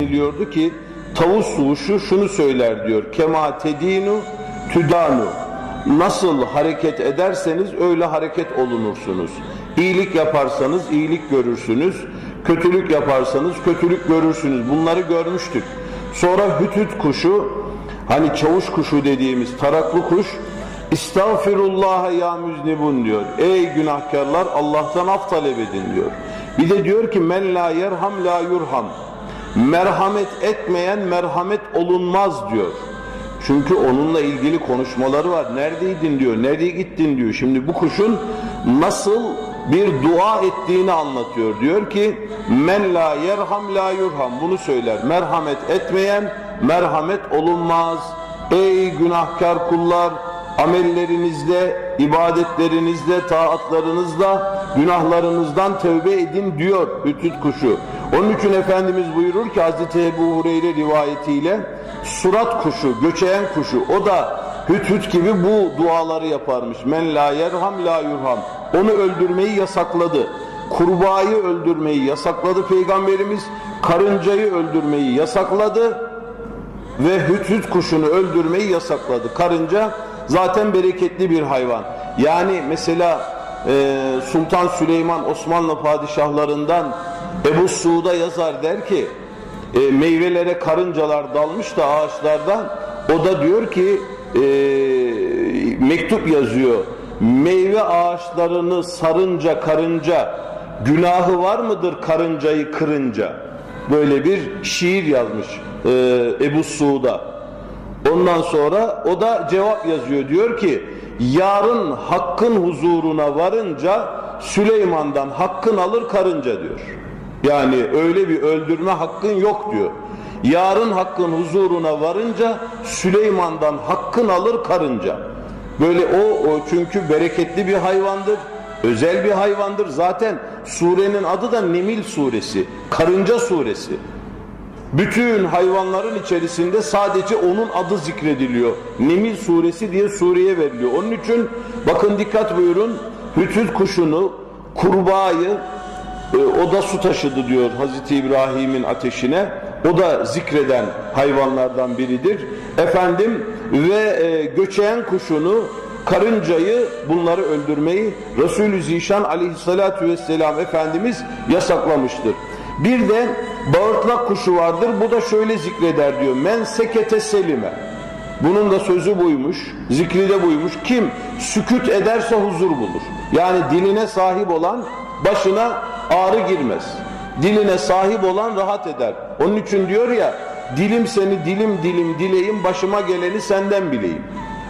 Biliyordu ki tavus suşu şunu söyler diyor. Kema tedinu tüdanu. Nasıl hareket ederseniz öyle hareket olunursunuz. İyilik yaparsanız iyilik görürsünüz. Kötülük yaparsanız kötülük görürsünüz. Bunları görmüştük. Sonra hütüt kuşu, hani çavuş kuşu dediğimiz taraklı kuş, İstağfirullah ya müznibun diyor. Ey günahkarlar, Allah'tan af talep edin diyor. Bir de diyor ki men la yerham la yurham. Merhamet etmeyen merhamet olunmaz diyor. Çünkü onunla ilgili konuşmaları var. Neredeydin diyor, nereye gittin diyor. Şimdi bu kuşun nasıl bir dua ettiğini anlatıyor. Diyor ki men la yerham la yurham. Bunu söyler. Merhamet etmeyen merhamet olunmaz. Ey günahkar kullar, amellerinizde, ibadetlerinizde, taatlarınızda günahlarınızdan tevbe edin diyor hütüt kuşu. Onun için Efendimiz buyurur ki Hazreti Ebu Hureyre rivayetiyle surat kuşu, göçeyen kuşu, o da hüt gibi bu duaları yaparmış. Men la yerham la yurham. Onu öldürmeyi yasakladı. Kurbağayı öldürmeyi yasakladı Peygamberimiz. Karıncayı öldürmeyi yasakladı. Ve hüt kuşunu öldürmeyi yasakladı. Karınca zaten bereketli bir hayvan. Yani mesela Sultan Süleyman Osmanlı padişahlarından Ebu Suud'a yazar, der ki meyvelere karıncalar dalmış da ağaçlardan, o da diyor ki mektup yazıyor. Meyve ağaçlarını sarınca karınca günahı var mıdır karıncayı kırınca? Böyle bir şiir yazmış Ebu Suud'a. Ondan sonra o da cevap yazıyor, diyor ki yarın hakkın huzuruna varınca Süleyman'dan hakkın alır karınca diyor. Yani öyle bir öldürme hakkın yok diyor. Yarın hakkın huzuruna varınca Süleyman'dan hakkın alır karınca. Böyle o çünkü bereketli bir hayvandır, özel bir hayvandır. Zaten surenin adı da Nemil suresi, karınca suresi. Bütün hayvanların içerisinde sadece onun adı zikrediliyor. Nemil suresi diye sureye veriliyor. Onun için bakın dikkat buyurun, hütüt kuşunu, kurbağayı, o da su taşıdı diyor Hazreti İbrahim'in ateşine. O da zikreden hayvanlardan biridir. Efendim ve göçeyen kuşunu, karıncayı, bunları öldürmeyi Resulü Zişan aleyhissalatu vesselam Efendimiz yasaklamıştır. Bir de bağırtlak kuşu vardır. Bu da şöyle zikreder diyor. Men sekete selime. Bunun da sözü buymuş, zikri de buymuş. Kim sükût ederse huzur bulur. Yani diline sahip olan başına ağrı girmez. Diline sahip olan rahat eder. Onun için diyor ya, dilim seni dilim dilim dileyim, başıma geleni senden bileyim.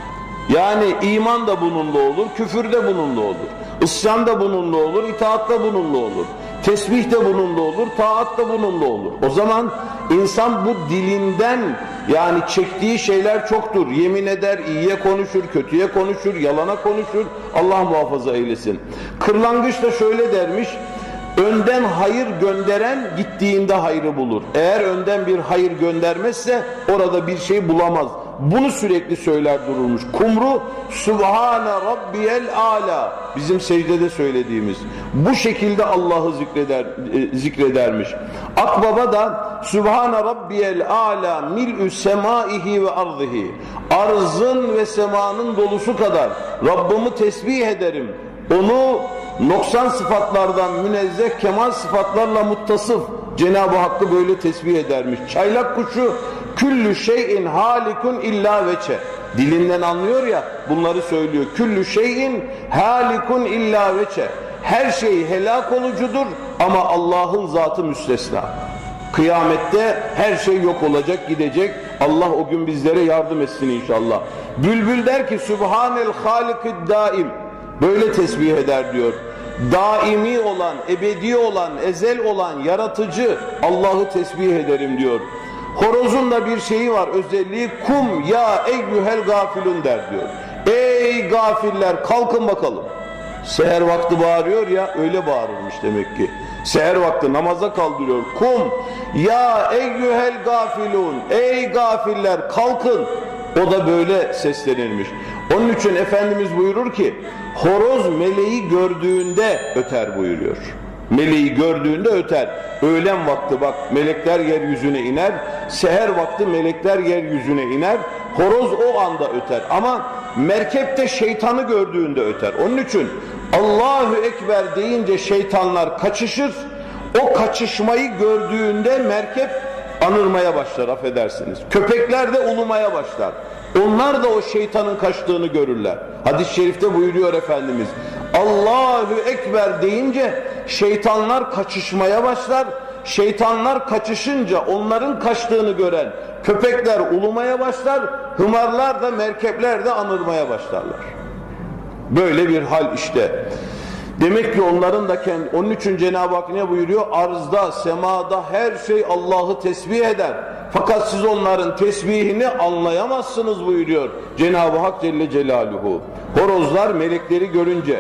Yani iman da bununla olur, küfür de bununla olur. İsyan da bununla olur, itaat da bununla olur. Tesbih de bununla olur, taat da bununla olur. O zaman insan bu dilinden, yani çektiği şeyler çoktur. Yemin eder, iyiye konuşur, kötüye konuşur, yalana konuşur. Allah muhafaza eylesin. Kırlangıç da şöyle dermiş: önden hayır gönderen gittiğinde hayrı bulur. Eğer önden bir hayır göndermezse orada bir şey bulamaz. Bunu sürekli söyler dururmuş. Kumru Sübhane Rabbiyel Ala, bizim secdede söylediğimiz. Bu şekilde Allah'ı zikredermiş. Akbaba da Sübhane Rabbiyel Ala mil'ü semaihi ve ardihi. Arzın ve semanın dolusu kadar Rabbimi tesbih ederim. Onu noksan sıfatlardan münezzeh, kemal sıfatlarla muttasıf Cenab-ı Hakk'ı böyle tesbih edermiş. Çaylak kuşu küllü şeyin halikun illa veçe. Dilinden anlıyor ya, bunları söylüyor. Küllü şeyin halikun illa veçe. Her şey helak olucudur ama Allah'ın zatı müstesna. Kıyamette her şey yok olacak, gidecek. Allah o gün bizlere yardım etsin inşallah. Bülbül der ki Sübhanel Halikid Daim. Böyle tesbih eder diyor. Daimi olan, ebedi olan, ezel olan, yaratıcı Allah'ı tesbih ederim diyor. Horozun da bir şeyi var, özelliği. Kum ya eyyuhel gafilun der diyor. Ey gafiller, kalkın bakalım. Seher vakti bağırıyor ya, öyle bağırırmış demek ki. Seher vakti namaza kaldırıyor. Kum ya eyyuhel gafilun, ey gafiller kalkın. O da böyle seslenirmiş. Onun için Efendimiz buyurur ki horoz meleği gördüğünde öter buyuruyor. meleği gördüğünde öter. Öğlen vakti bak melekler yeryüzüne iner, seher vakti melekler yeryüzüne iner, horoz o anda öter. Ama merkepte şeytanı gördüğünde öter. Onun için Allahu Ekber deyince şeytanlar kaçışır. O kaçışmayı gördüğünde merkep anırmaya başlar, affedersiniz. Köpekler de ulumaya başlar. Onlar da o şeytanın kaçtığını görürler. Hadis-i şerifte buyuruyor Efendimiz. Allahu Ekber deyince şeytanlar kaçışmaya başlar. Şeytanlar kaçışınca onların kaçtığını gören köpekler ulumaya başlar. Hımarlar da merkepler de anırmaya başlarlar. Böyle bir hal işte. Demek ki onların da onun için Cenab-ı Hak ne buyuruyor? Arzda, semada her şey Allah'ı tesbih eder. Fakat siz onların tesbihini anlayamazsınız buyuruyor Cenab-ı Hak Celle Celaluhu. Horozlar melekleri görünce,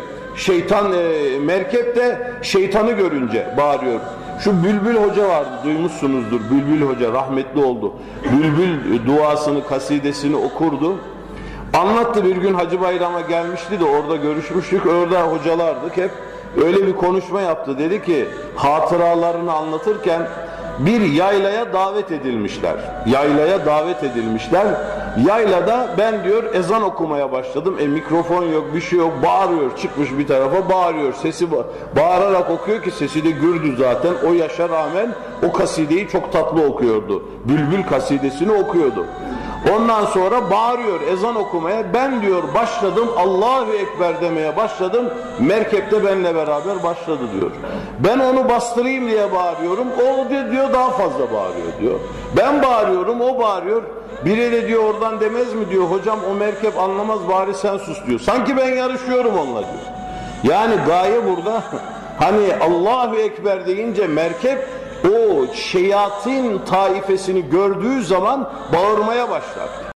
merkep de şeytanı görünce bağırıyor. Şu Bülbül Hoca vardı, duymuşsunuzdur. Bülbül Hoca rahmetli oldu. Bülbül duasını, kasidesini okurdu. Anlattı, bir gün Hacı Bayram'a gelmişti de orada görüşmüştük, orada hocalardık hep. Öyle bir konuşma yaptı, dedi ki hatıralarını anlatırken bir yaylaya davet edilmişler. Yaylaya davet edilmişler. Yaylada ben diyor ezan okumaya başladım. Mikrofon yok, bir şey yok, bağırıyor, çıkmış bir tarafa bağırıyor. Sesi bağırarak okuyor ki sesi de gürdü zaten. O yaşa rağmen o kasideyi çok tatlı okuyordu. Bülbül kasidesini okuyordu. Ondan sonra bağırıyor ezan okumaya. Ben diyor başladım Allahu Ekber demeye başladım. Merkepte benimle beraber başladı diyor. Ben onu bastırayım diye bağırıyorum. O diyor daha fazla bağırıyor diyor. Ben bağırıyorum, o bağırıyor. Biri de diyor oradan demez mi diyor. Hocam o merkep anlamaz, bari sen sus diyor. Sanki ben yarışıyorum onunla diyor. Yani gaye burada hani Allahu Ekber deyince merkep o şeyatin taifesini gördüğü zaman bağırmaya başlar.